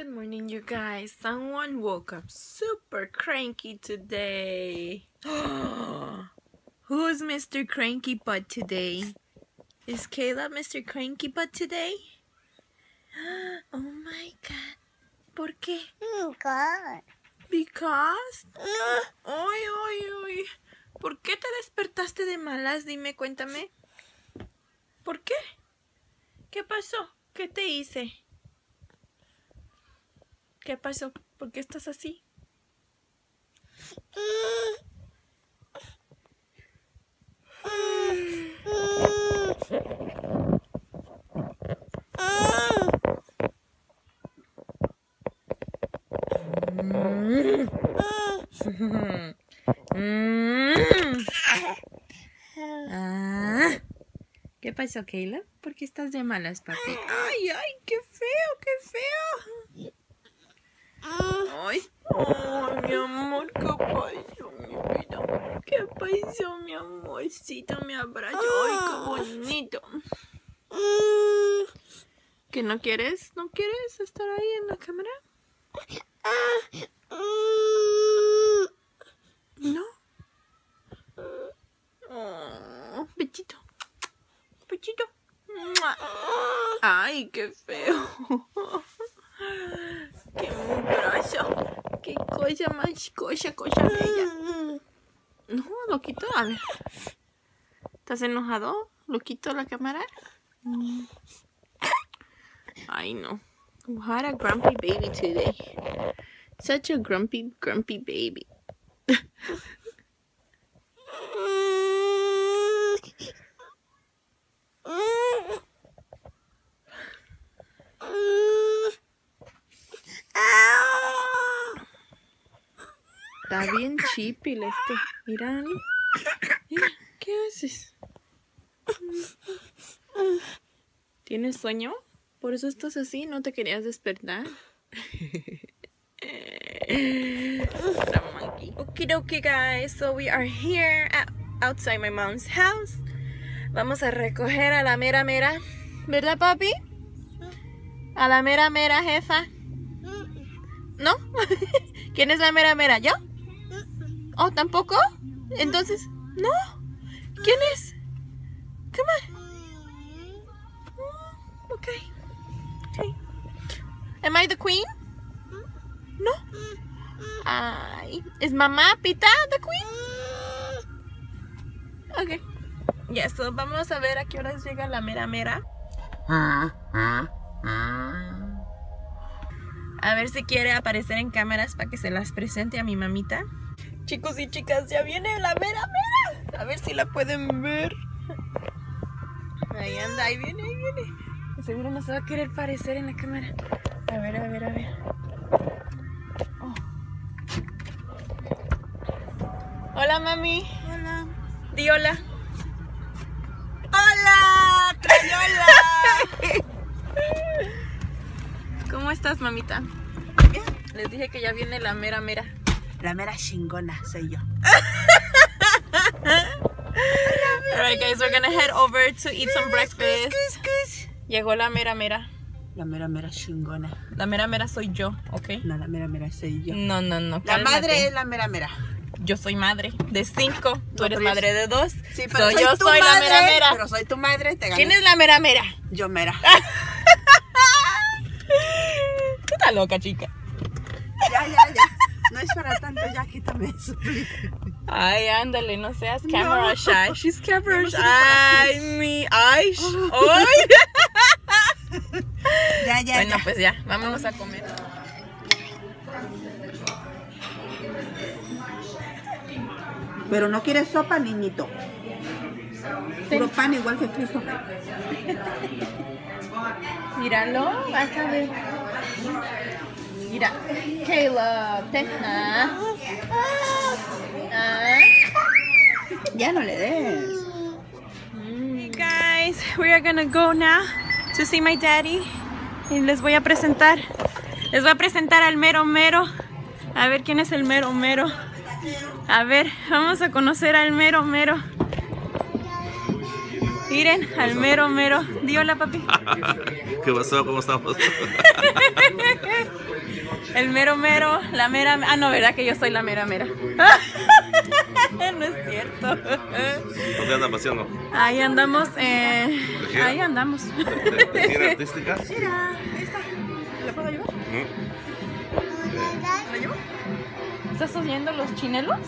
Good morning, you guys. Someone woke up super cranky today. Who's Mr. Cranky Butt today? Is Caleb Mr. Cranky Butt today? Oh my God. ¿Por qué? Because? Ay, ay, ay. ¿Por qué te despertaste de malas? Dime, cuéntame. ¿Por qué? ¿Qué pasó? ¿Qué te hice? ¿Qué pasó? ¿Por qué estás así? ¿Qué pasó, Caleb? ¿Por qué estás de malas, papi? ¡Ay, ay! ¡Qué feo, qué feo! ¡Ay! ¡Ay, mi amor! ¿Qué pasó, mi vida? ¿Qué pasó, mi amorcito? Me abrazó. ¡Ay, qué bonito! ¿Que no quieres? ¿No quieres estar ahí en la cámara? ¿No? Oh, pechito. Pechito. ¡Ay, qué feo! ¡Qué mugroso! ¡Qué cosa más cosa bella! No, loquito, a ver. ¿Estás enojado? ¿Loquito la cámara? Ay, no. What a grumpy baby today. Such a grumpy baby. Está bien chipil este. Mira, Ani. Mira, ¿qué haces? ¿Tienes sueño? ¿Por eso estás así? ¿No te querías despertar? Okay, guys. So we are here outside my mom's house. Vamos a recoger a la mera mera. ¿Verdad, papi? A la mera mera, jefa. ¿No? ¿Quién es la mera mera? ¿Yo? ¿Oh, tampoco? Entonces, ¿no? ¿Quién es? Come on. Okay. Am I the queen? No. Ay, ¿es mamá Pita the queen? Okay. Ya, so vamos a ver a qué horas llega la mera mera. A ver si quiere aparecer en cámaras para que se las presente a mi mamita. Chicos y chicas, ya viene la mera mera. A ver si la pueden ver. Ahí anda, ahí viene, ahí viene. Seguro no se va a querer parecer en la cámara. A ver. Oh. Hola, mami. Hola. Di hola. ¡Hola! ¡Crayola! ¿Cómo estás, mamita? Bien. Les dije que ya viene la mera mera. La mera chingona soy yo. Alright, guys, we're gonna head over to eat some breakfast. Llegó la mera mera. La mera chingona. La mera mera soy yo, ¿ok? No, la mera soy yo. No. La Cálmate. madre es la mera. Yo soy madre de 5. Tú eres pero madre de 2. Sí, pero yo tu soy madre, la mera. Pero soy tu madre, te gané. ¿Quién es la mera mera? Yo mera. Tú estás loca, chica. Ya. No es para tanto, ya quítame eso. Ay, ándale, no seas camera shy. She's camera shy. Ya. Bueno, pues ya, vámonos a comer. Pero no quieres sopa, niñito. Puro pan igual que Christopher. Míralo, vas a ver. Mira, Caleb, Ya no le des. Hey guys, we are gonna go now to see my daddy. Y les voy a presentar. Les voy a presentar al mero mero. A ver quién es el mero mero. A ver, vamos a conocer al mero mero. Miren, al mero mero. Di hola, papi. ¿Qué pasó? ¿Cómo estamos? El mero mero, la mera. Ah, no, ¿verdad que yo soy la mera mera? No es cierto. ¿Dónde andan paseando? Ahí andamos, ahí andamos. ¿Tiene artística? Mira, ahí está. ¿La puedo llevar? ¿La llevo? ¿Estás oyendo los chinelos?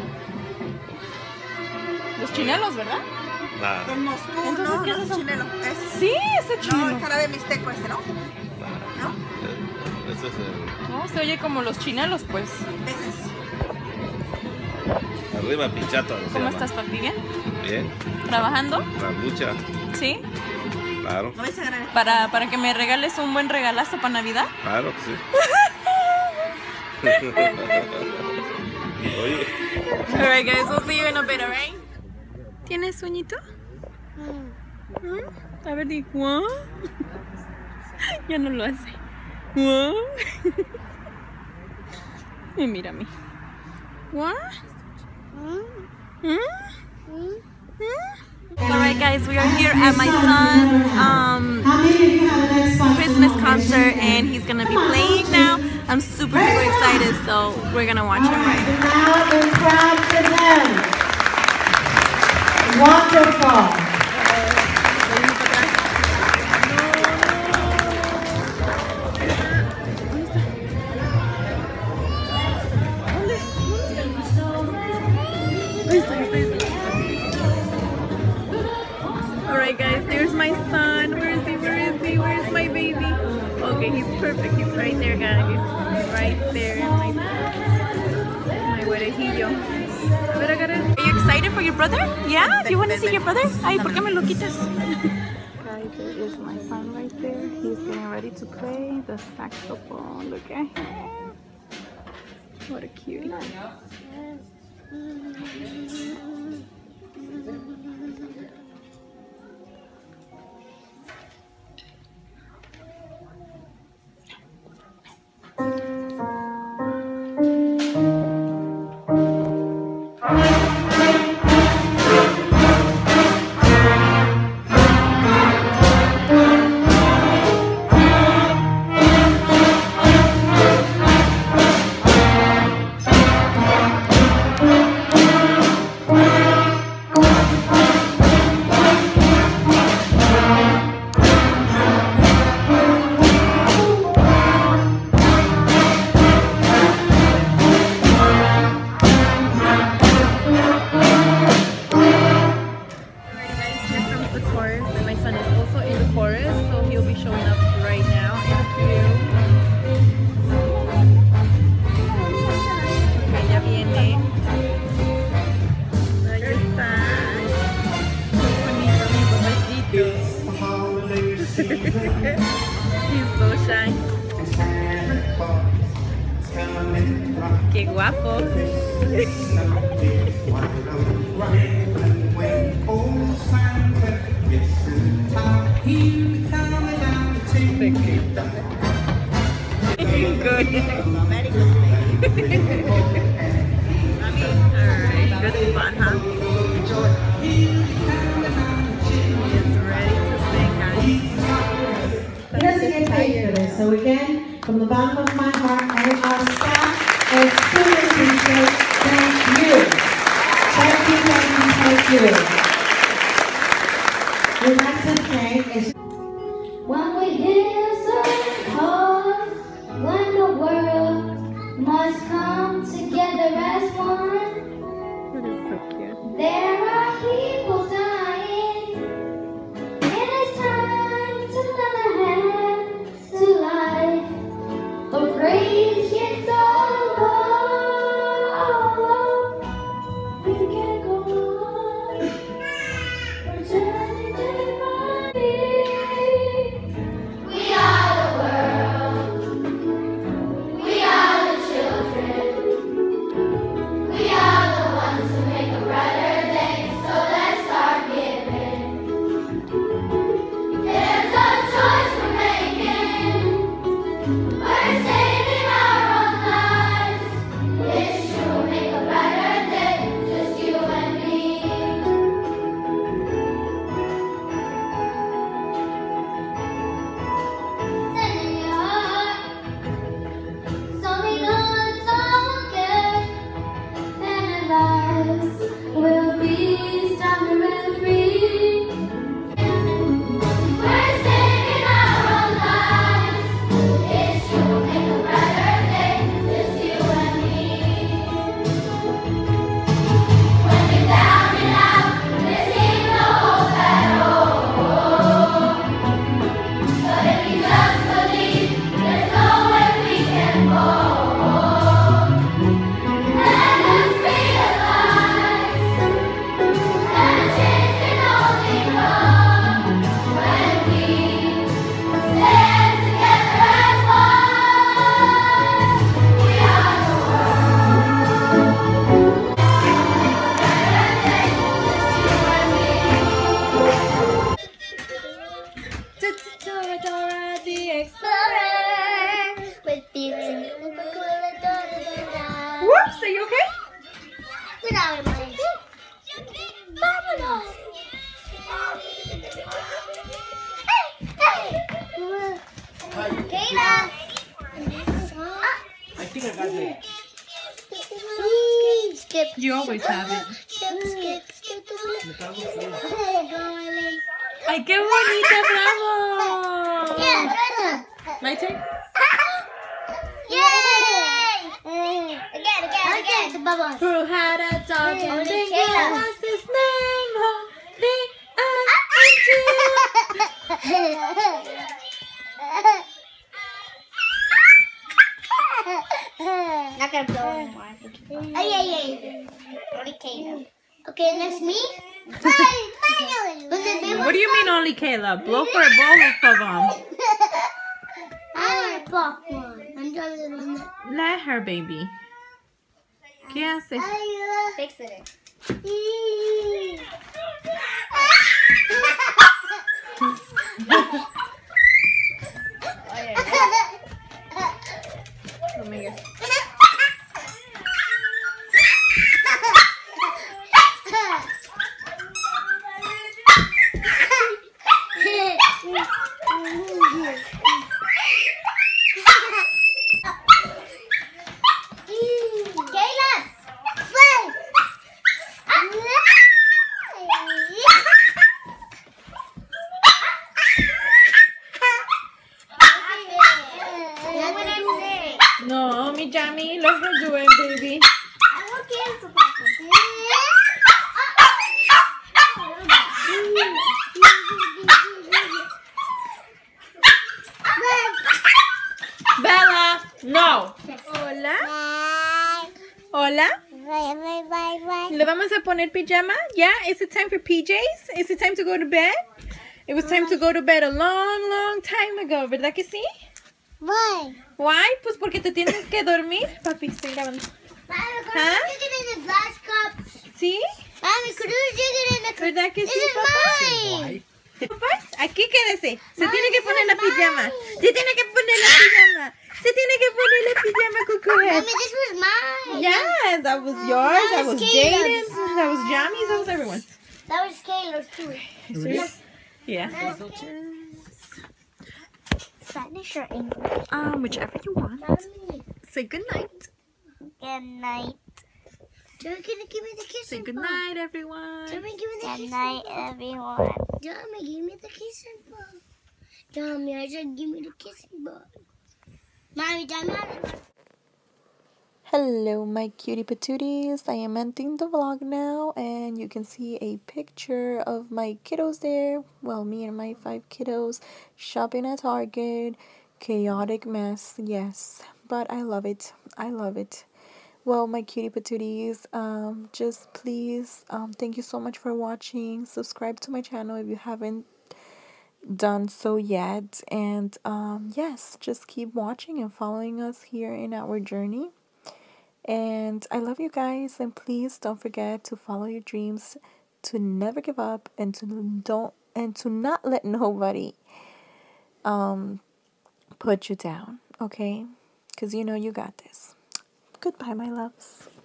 Los chinelos, ¿verdad? Nada. Con Moscú, Entonces, ¿no? ¿qué es No, eso? chinelo. Sí, ese No, chinelo. el jarabe mixteco ese, ¿no? ¿No? Ese es el... No, se oye como los chinelos, pues. Ese es. Arriba Pichato. se ¿Cómo llama. estás, papi? ¿Bien? Bien. ¿Trabajando? La lucha. ¿Sí? Claro. No vais a ganar. Para que me regales un buen regalazo para Navidad. Claro que sí. Oye. Alright, guys, we'll see you in a bit, alright? ¿Tienes sueñito? A ver, di, ¿what? Ya no lo hace. ¿What? Y mira a mí. ¿What? Alright, guys, we are here at my son's Christmas concert, and he's gonna be playing now. I'm super duper excited, so we're gonna watch him right now. Loud and proud to them. Wonderful. Alright, guys, there's my son. Where is he? Where is he? Where's my baby? Okay, he's perfect. He's right there, guys. He's right there. My guarejillo. A ver, agarra. Are you excited for your brother? Yeah? Do you want to see your brother? Ay, ¿por qué me lo quitas? Guys, there is my son right there. He's getting ready to play the saxophone. Look at him. What a cutie. Qué guapo. Good. Alright, good fun, huh? He's ready to sing, guys. He doesn't get paid for this, so again, from the bottom of my heart and our staff and student teachers, thank you. Thank you, thank you, thank you. We'd like to thank when we hear certain calls, when the world must come together as one, there are people dying, and it's time to lend a hand to life. The praise gets all over. the Explorer. With beats and Whoops, are you okay? without money. Bubble. Kayla. I think I got it. Skip. You always have it. Skip. Ay, qué bonita, bravo. Yeah, My turn. Yay! Again. The bubbles. Who had a dog and Only Dingo Kayla. was his name? Not gonna blow anymore. Oh, yeah. Only Kayla. Okay, next me. Finally. What do you mean only Kayla? Blow for both of them. I want to pop one. I'm trying to Let her, baby. ¿Qué haces? fix it. Caleb! Play! No, mi Jamie, look what you're doing, baby. Bella, no. Hola. Hola. ¿Le vamos a poner pijama? Yeah? Is it time for PJs? Is it time to go to bed? It was time to go to bed a long time ago, ¿verdad que sí? Why? Why? Pues porque te tienes que dormir. Papi, estoy grabando. Huh? In the glass cups. ¿Sí? Mommy, could you dig it in the cup? ¿Verdad que sí, This is papá? mine. Papás, aquí quédese. Se tiene que poner la pijama. Se tiene que poner la pijama. Se tiene que poner la pijama, Cucuret. Mommy, this was mine. Yes, that was yours. That was Caleb's. Jaden's. That was Johnny's. That was everyone's. That was Kayla's too. Yeah. Spanish or English? Whichever you want. Say good night. Good night. You're gonna give me the kissing Say good ball. night, everyone. Mommy, give me the kissing ball. Good night, everyone. Mommy, give me the kissing ball. Mommy, I said give me the kissing ball. Mommy, Hello, my cutie patooties. I am ending the vlog now, and you can see a picture of my kiddos there. Well, me and my 5 kiddos shopping at Target. Chaotic mess, yes, but I love it. I love it. Well, my cutie patooties, just please, thank you so much for watching. Subscribe to my channel if you haven't done so yet, and yes, just keep watching and following us here in our journey. And I love you guys, and please don't forget to follow your dreams, to never give up, and to not let nobody put you down, okay? Because you know you got this. Goodbye, my loves.